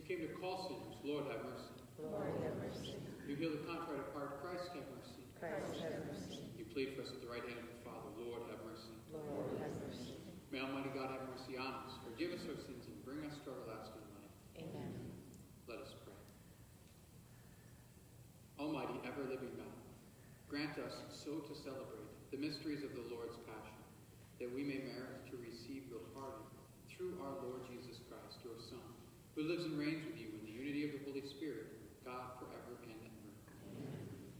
came to call sinners. Lord, have mercy. Lord, have mercy. You heal the contrite of heart. Christ, have mercy. Christ, have mercy. You plead for us at the right hand of the Father. Lord, have mercy. Lord, have mercy. May Almighty God have mercy on us, forgive us our sins, and bring us to everlasting life. Amen. Let us pray. Almighty, ever-living God, grant us so to celebrate the mysteries of the Lord's Passion, that we may merit to receive your pardon through our Lord Jesus Christ, your Son, who lives and reigns with you in the unity of the Holy Spirit, God forever and ever. Amen.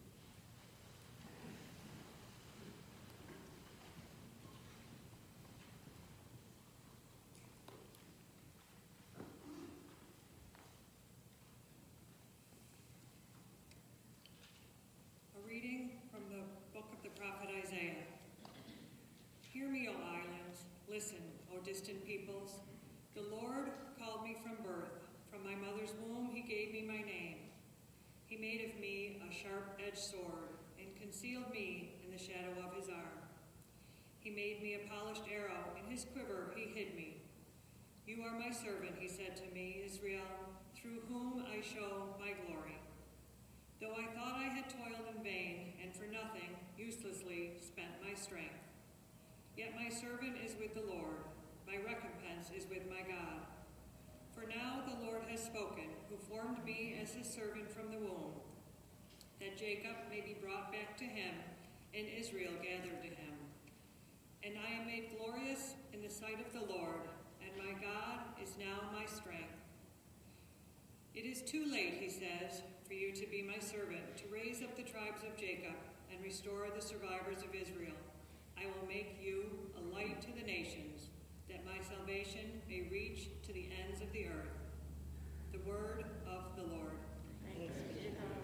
A reading from the book of the prophet Isaiah. Hear me, O islands. Listen, O distant peoples. The Lord called me from birth. From my mother's womb he gave me my name. He made of me a sharp-edged sword and concealed me in the shadow of his arm. He made me a polished arrow. In his quiver he hid me. You are my servant, he said to me, Israel, through whom I show my glory. Though I thought I had toiled in vain, and for nothing uselessly spent my strength, yet my servant is with the Lord, my recompense is with my God. For now the Lord has spoken, who formed me as his servant from the womb, that Jacob may be brought back to him, and Israel gathered to him. And I am made glorious in the sight of the Lord, and my God is now my strength. It is too late, he says, for you to be my servant, to raise up the tribes of Jacob and restore the survivors of Israel. I will make you a light to the nations, that my salvation may reach to the ends of the earth. The word of the Lord. Thanks be to God.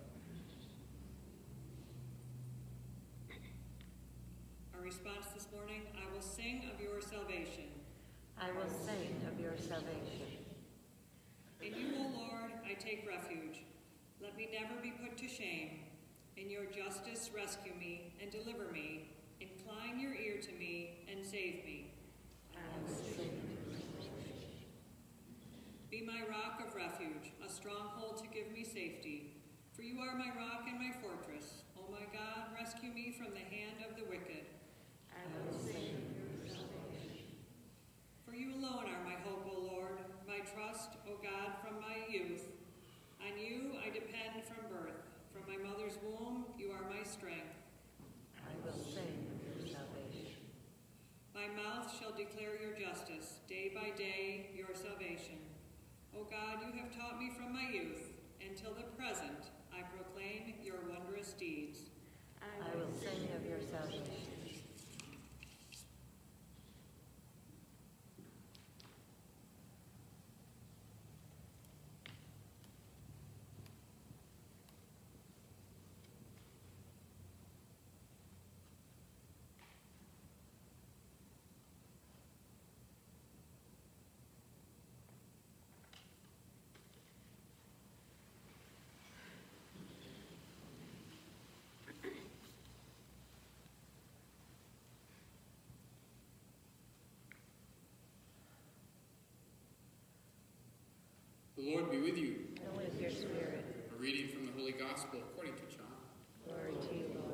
Our response this morning, I will sing of your salvation. I will sing of your salvation. In you, O Lord, I take refuge. Let me never be put to shame. In your justice rescue me and deliver me. Incline your ear to me and save me. I will sing of your salvation. Be my rock of refuge, a stronghold to give me safety. For you are my rock and my fortress. O my God, rescue me from the hand of the wicked. I will sing of your salvation. For you alone are my hope, O Lord, my trust, O God, from my youth. On you I depend from birth. From my mother's womb you are my strength. I will sing of your salvation. My mouth shall declare your justice, day by day your salvation. O God, you have taught me from my youth. Until the present I proclaim your wondrous deeds. I will sing of your salvation. The Lord be with you. And with your spirit. A reading from the Holy Gospel according to John. Glory to you, Lord.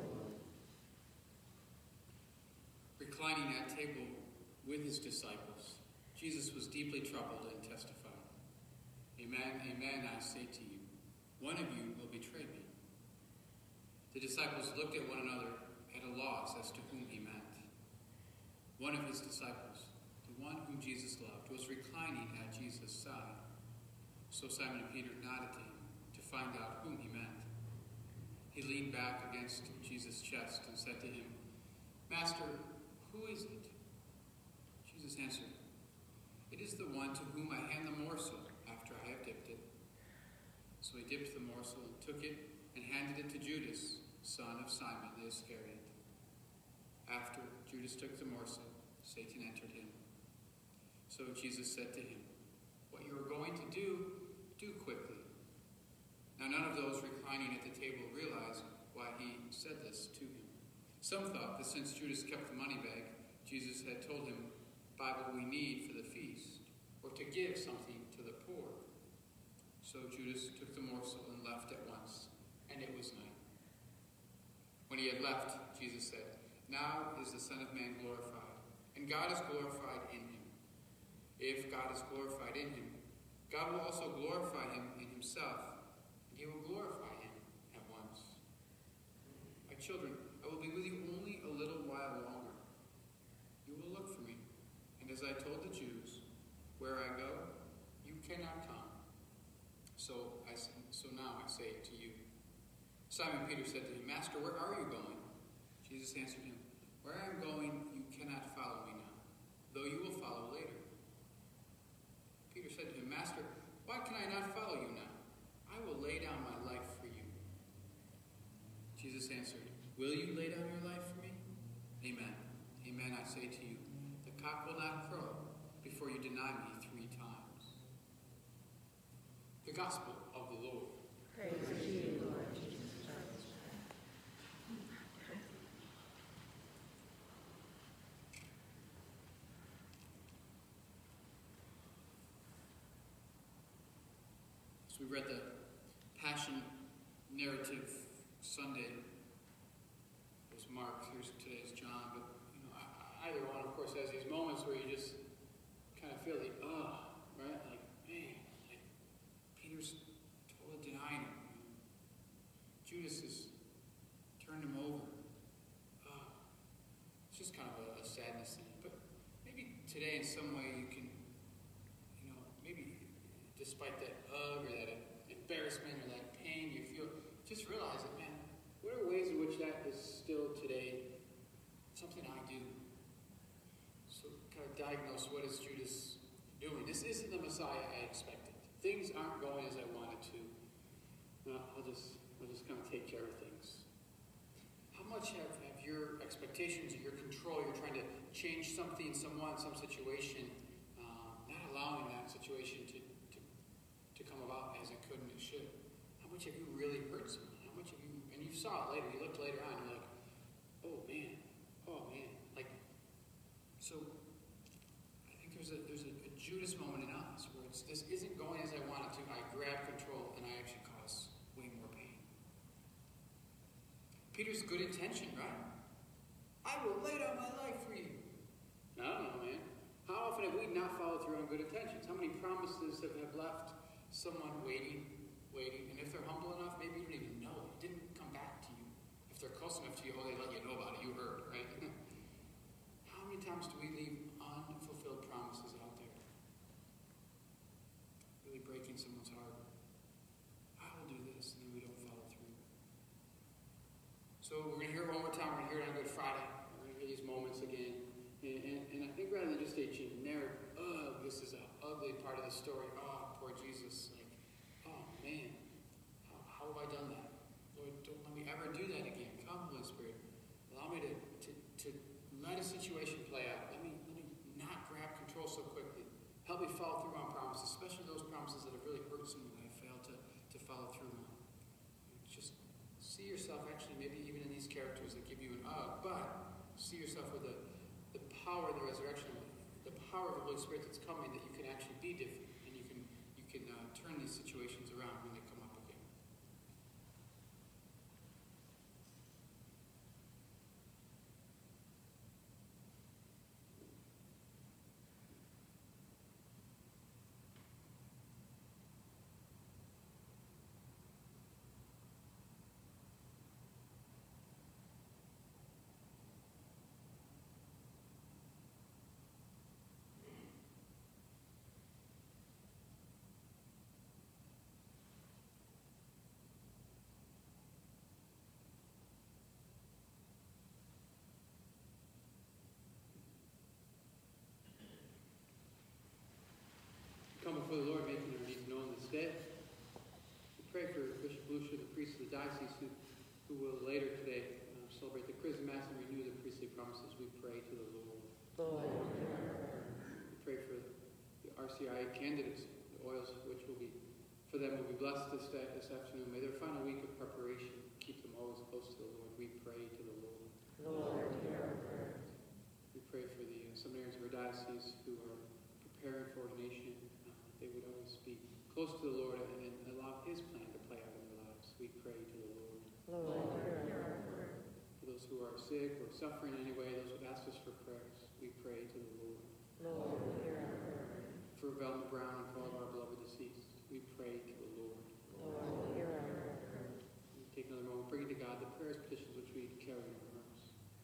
Reclining at table with his disciples, Jesus was deeply troubled and testified, Amen, amen, I say to you, one of you will betray me. The disciples looked at one another at a loss as to whom he meant. One of his disciples, the one whom Jesus loved, was reclining at Jesus' side. So Simon and Peter nodded to him to find out whom he meant. He leaned back against Jesus' chest and said to him, Master, who is it? Jesus answered, It is the one to whom I hand the morsel after I have dipped it. So he dipped the morsel and took it and handed it to Judas, son of Simon the Iscariot. After Judas took the morsel, Satan entered him. So Jesus said to him, What you are going to do quickly. Now none of those reclining at the table realized why he said this to him. Some thought that since Judas kept the money bag, Jesus had told him, Buy what we need for the feast, or to give something to the poor. So Judas took the morsel and left at once, and it was night. When he had left, Jesus said, "Now is the Son of Man glorified, and God is glorified in him. If God is glorified in him, God will also glorify him in himself, and he will glorify him at once. My children, I will be with you only a little while longer. You will look for me, and as I told the Jews, where I go, you cannot come. So now I say to you." Simon Peter said to him, "Master, where are you going?" Jesus answered him, "Where I am going, you cannot follow me now, though you will follow later." Peter said to him, "Master, why can I not follow you now? I will lay down my life for you." Jesus answered, "Will you lay down your life for me? Amen. Amen, I say to you, the cock will not crow before you deny me 3 times." The Gospel of the Lord. Praise to you, Lord Jesus Christ. So we read the Passion narrative Sunday. It was Mark. Here's today's John. But either one, of course, has these moments where you just kind of feel like, right? Like, man, like Peter's totally denying him. Judas has turned him over. It's just kind of a sadness thing. But maybe today, in some way, you can, maybe despite that or that embarrassment or that pain you feel, just realize that, man, what are ways in which that is still today something I do? So kind of diagnose, what is Judas doing? This isn't the Messiah I expected. Things aren't going as I wanted to. I'll just kind of take care of things. How much have your expectations or your control, you're trying to change something, someone, some situation, not allowing that situation to come about as it could and it should? How much have you really hurt someone? How much have you, and you saw it later, you looked later on, you're like, oh man. Like, so I think there's a Judas moment in us where this isn't going as I wanted to. I grab control and I actually cause way more pain. Peter's good intention, right? I will lay down my life for you. I don't know, man. How often have we not followed through on good intentions? How many promises have left someone waiting, and if they're humble enough, maybe you don't even know. It didn't come back to you. If they're close enough to you, they let you know about it. You heard, right? How many times do we leave unfulfilled promises out there? Really breaking someone's heart. I will do this, and then we don't follow through. So we're going to hear it one more time. We're going to hear it on Good Friday. We're going to hear these moments again. And I think rather than just a generic, this is an ugly part of the story. Poor Jesus. Like, man, how have I done that? Lord, don't let me ever do that again. Come, Holy Spirit. Allow me to let a situation play out. Let me not grab control so quickly. Help me follow through on promises, especially those promises that have really hurt someone that I failed to follow through on. Just see yourself actually, maybe even in these characters that give you an but see yourself with the power of the resurrection, the power of the Holy Spirit that's coming, that you can actually be different, and you can turn these situations around when they come up again. Come before the Lord, making our needs known this day. We pray for Bishop Lucia, the priest of the diocese, who will later today celebrate the Chrism Mass and renew the priestly promises. We pray to the Lord. We pray for the RCIA candidates, the oils which will be blessed this afternoon. May their final week of preparation keep them always close to the Lord. We pray to the Lord. Lord, hear our prayer. We pray for the seminarians of our diocese who are preparing for ordination. They would always be close to the Lord and allow his plan to play out in their lives. We pray to the Lord. Lord, hear our prayer. For those who are sick or suffering in any way, those who ask us for prayers, we pray to the Lord. Lord, hear our prayer. For Velma Brown and for all of our beloved deceased, we pray to the Lord. Lord, hear our prayer. We take another moment, bring to God the prayers, petitions which we carry in our hearts.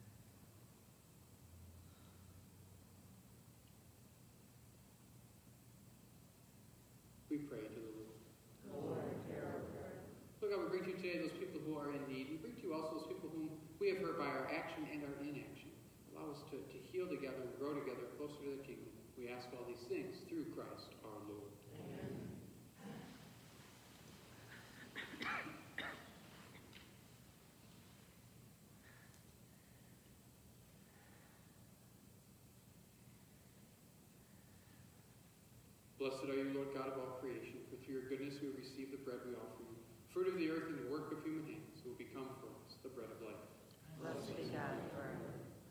We pray to the Lord. Lord, hear our prayer. Lord God, we bring to you today those people who are in need. We bring to you also those people whom we have hurt by our action and our inaction. Allow us to heal together and grow together closer to the kingdom. We ask all these things through Christ our Lord. Amen. Blessed are you, Lord God of all creation, for through your goodness we receive the bread we offer you, fruit of the earth and the work of human hands, who will become for us the bread of life. Blessed be God forever.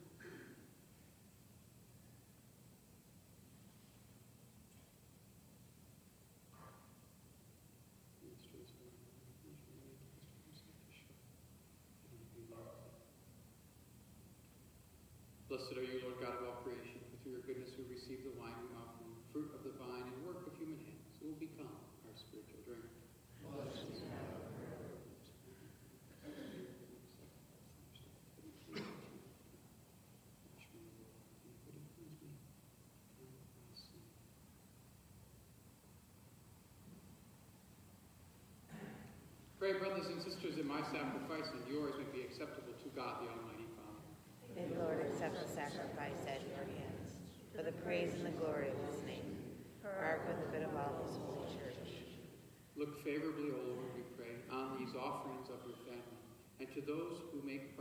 Blessed are you, Lord God of all creation, for through your goodness we receive the wine we offer you, fruit of the vine and work of human hands, who will become our spiritual drink. Blessed be God forever. Pray, brothers and sisters, that my sacrifice and yours may be acceptable to God the Almighty Father. May the Lord accept the sacrifice at your hands, for the praise and the glory of his name, for our good and the good of all his holy church. Look favorably, O Lord, we pray, on these offerings of your family, and to those you make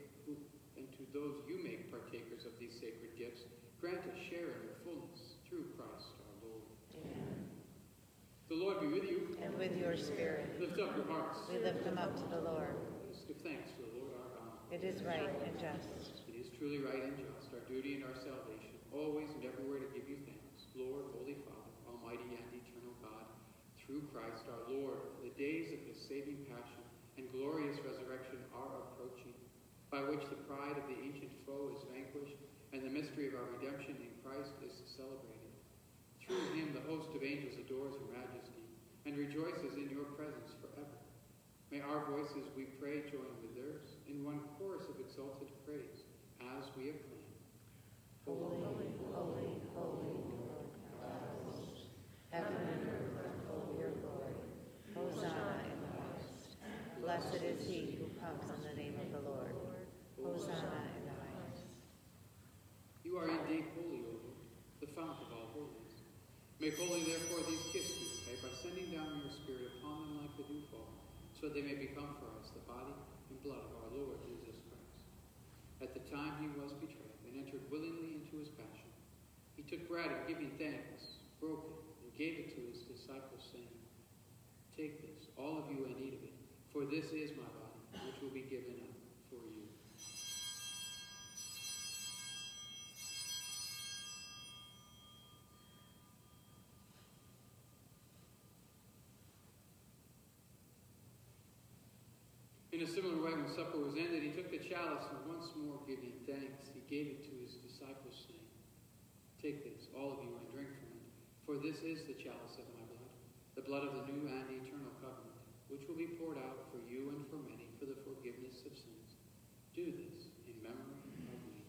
partakers of these sacred gifts, grant us share in their fullness through Christ our Lord. Amen. The Lord be with you. And with your spirit, Lift up your hearts. we lift them up to the Lord. Let us give thanks to the Lord our God. It is right and just. It is truly right and just, our duty and our salvation, always and everywhere to give you thanks, Lord, Holy Father, Almighty and eternal God, through Christ our Lord. The days of his saving passion and glorious resurrection are approaching, by which the pride of the ancient foe is vanquished, and the mystery of our redemption in Christ is celebrated. Through him the host of angels adores your majesty, and rejoices in your presence forever. May our voices, we pray, join with theirs in one chorus of exalted praise, as we acclaim. Holy, holy, holy, Lord God of hosts. Heaven and earth are full of your glory. Hosanna in the highest. Blessed is he who comes in the name of the Lord. Hosanna in the highest. You are indeed holy, O Lord, the fount of all holiness. Make holy, therefore, these gifts, we pray, by sending down your Spirit upon them like the dewfall, so that they may become for us the body and blood of our Lord Jesus Christ. At the time he was betrayed and entered willingly into his passion, he took bread and giving thanks, broke it, and gave it to his disciples, saying, Take this, all of you, and eat of it, for this is my body, which will be given up for you. In a similar way, when supper was ended, he took the chalice, and once more giving thanks, he gave it to his disciples, saying, Take this, all of you, and drink from it, for this is the chalice of my blood, the blood of the new and eternal covenant, which will be poured out for you and for many for the forgiveness of sins. Do this in memory of me.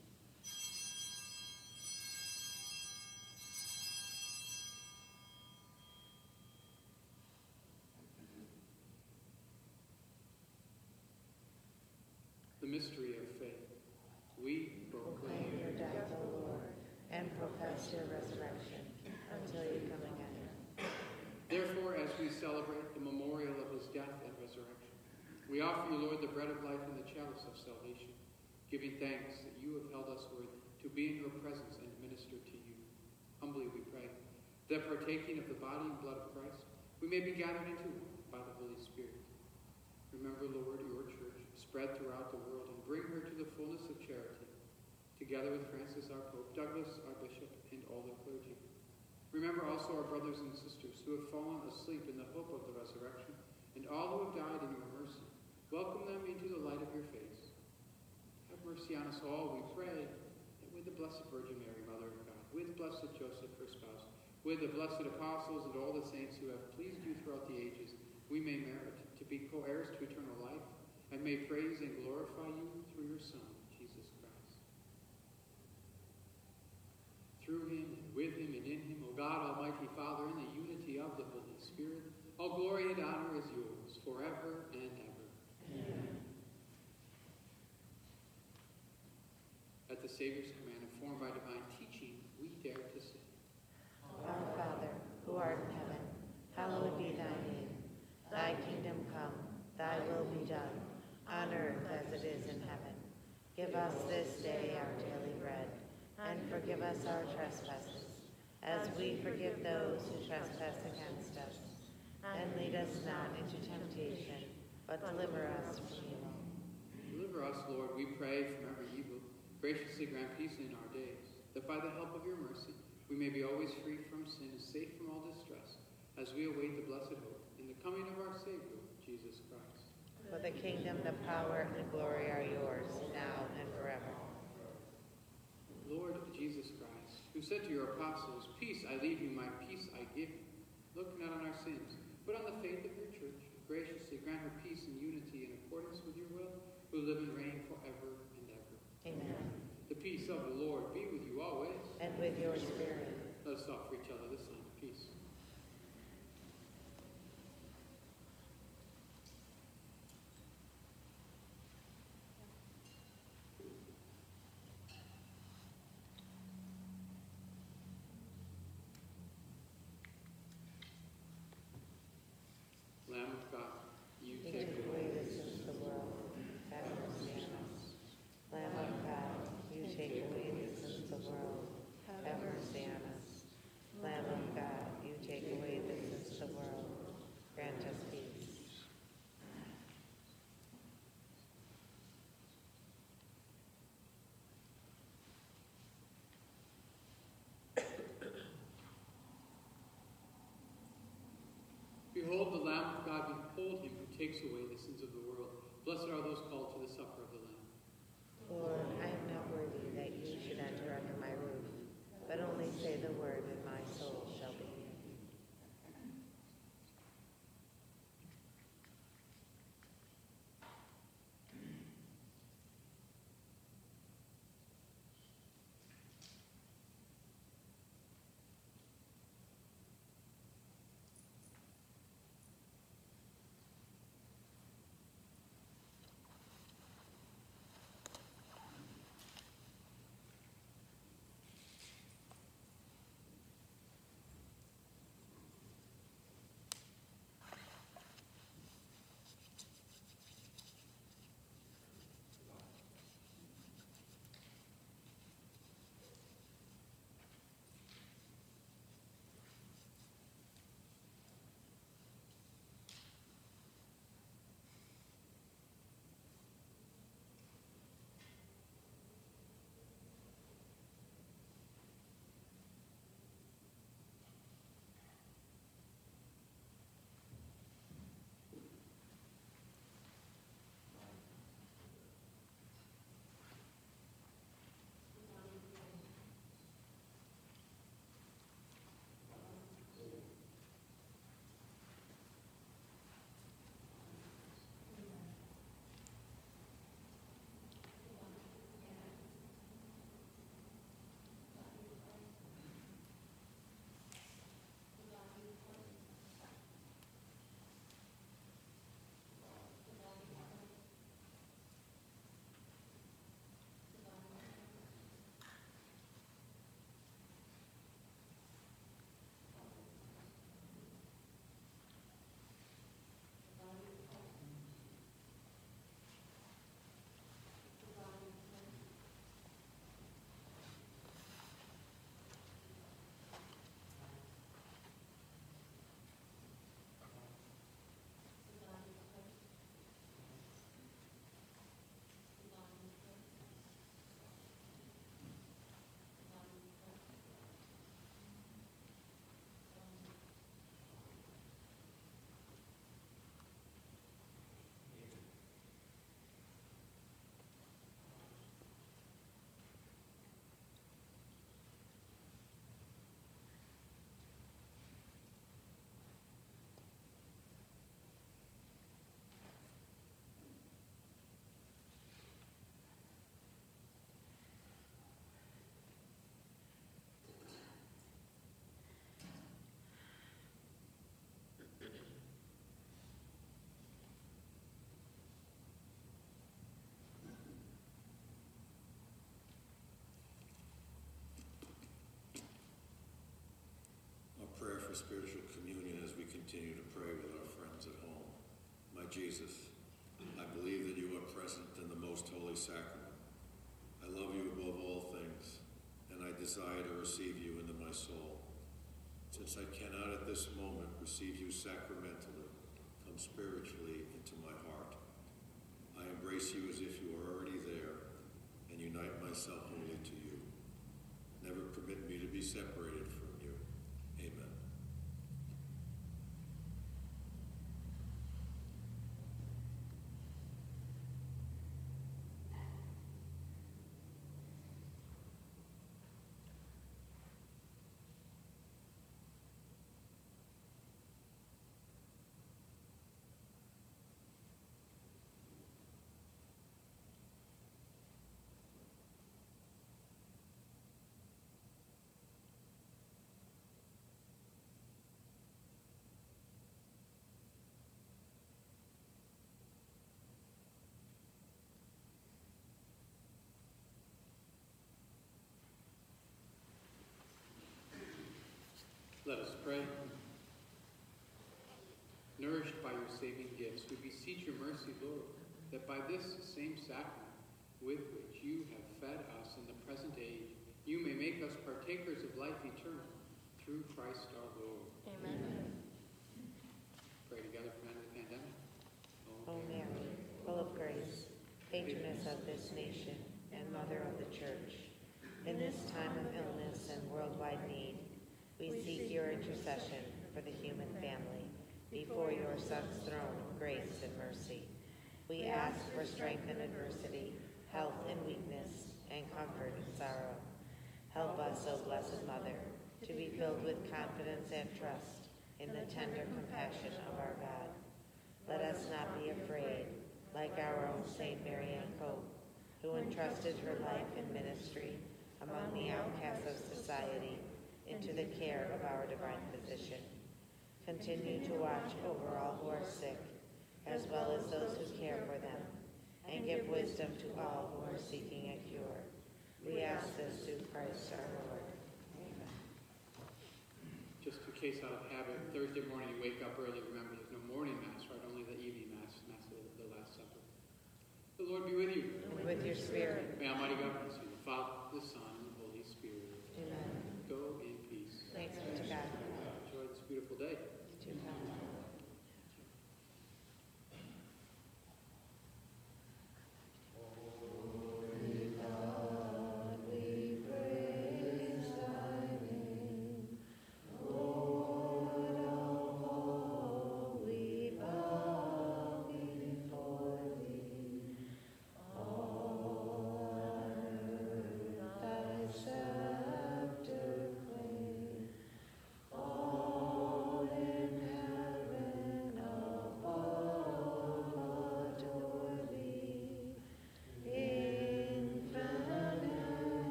The mystery of faith. We Proclaim your death, O Lord, and profess your resurrection until you come again. Therefore, as we celebrate the memorial of his death and resurrection, we offer you, Lord, the bread of life and the chalice of salvation, giving thanks that you have held us worthy to be in your presence and minister to you. Humbly we pray that partaking of the body and blood of Christ, we may be gathered into one by the Holy Spirit. Remember, Lord, your church spread throughout the world and bring her to the fullness of charity, together with Francis our Pope, Douglas our Bishop, and all the clergy. Remember also our brothers and sisters who have fallen asleep in the hope of the resurrection, and all who have died in your mercy. Welcome them into the light of your face. Have mercy on us all, we pray, that with the Blessed Virgin Mary, Mother of God, with Blessed Joseph, her spouse, with the blessed apostles and all the saints who have pleased you throughout the ages, we may merit to be co-heirs to eternal life, and may praise and glorify you through your Son, Jesus Christ. Through him, and with him, and in him, O God, Almighty Father, in the unity of the Holy Spirit, all glory and honor is yours, forever and ever. Amen. At the Savior's command, informed by divine teaching, we dare to say, Our Father, who art in heaven, hallowed be thy name. Thy kingdom come, thy will be done, on earth as it is in heaven. Give us this day our daily bread, and forgive us our trespasses, as we forgive those who trespass against us. And lead us not into temptation, but deliver us from evil. Deliver us, Lord, we pray, from every evil. Graciously grant peace in our days, that by the help of your mercy we may be always free from sin and safe from all distress, as we await the blessed hope in the coming of our Savior, Jesus Christ. For the kingdom, the power, and the glory are yours, now and forever. Lord Jesus Christ, who said to your apostles, "Peace I leave you, my peace I give you," look not on our sins, but on the faith of your church. Graciously grant her peace and unity in accordance with your will, who live and reign forever and ever. Amen. The peace of the Lord be with you always. And with your spirit. Let us offer each other this sign of peace. Lamb of God, you You take take away the sins of the world. Have mercy on us. Lamb of God, you take away the sins of the world. Have mercy on us. Lamb of God, you take away the sins of the world. Grant us peace. Behold the Lamb of God, behold him who takes away the sins of the world. Blessed are those called to the supper of the Lamb. Lord, I am not worthy that you should enter under my roof, but only say the word, and my soul shall be healed. for spiritual communion as we continue to pray with our friends at home. My Jesus, I believe that you are present in the most holy sacrament. I love you above all things, and I desire to receive you into my soul. Since I cannot at this moment receive you sacramentally, come spiritually into my heart. I embrace you as if you are already there, and unite myself wholly to you. Never permit me to be separated from you. Amen. Let us pray. Nourished by your saving gifts, we beseech your mercy, Lord, that by this same sacrament with which you have fed us in the present age, you may make us partakers of life eternal through Christ our Lord. Amen. Pray together for the end of the pandemic. O Mary, full of grace, patroness of this nation and mother of the Church, in this time of illness and worldwide need, we seek your intercession for the human family before your Son's throne of grace and mercy. We ask for strength in adversity, health in weakness, and comfort in sorrow. Help us, O Blessed Mother, to be filled with confidence and trust in the tender compassion of our God. Let us not be afraid, like our own Saint Mary Ann Cope, who entrusted her life and ministry among the outcasts of society into the care of our divine physician. Continue to watch over all who are sick, as well as those who care for them, and give wisdom to all who are seeking a cure. We ask this through Christ our Lord. Amen. Just in case out of habit, Thursday morning you wake up early, remember there's no morning mass, right? Only the evening mass, Mass of the Last Supper. The Lord be with you. And with your spirit. May Almighty God bless you, the Father, the Son, and the Holy Spirit. Amen. Go in peace. Thanks be to God. Enjoy this beautiful day.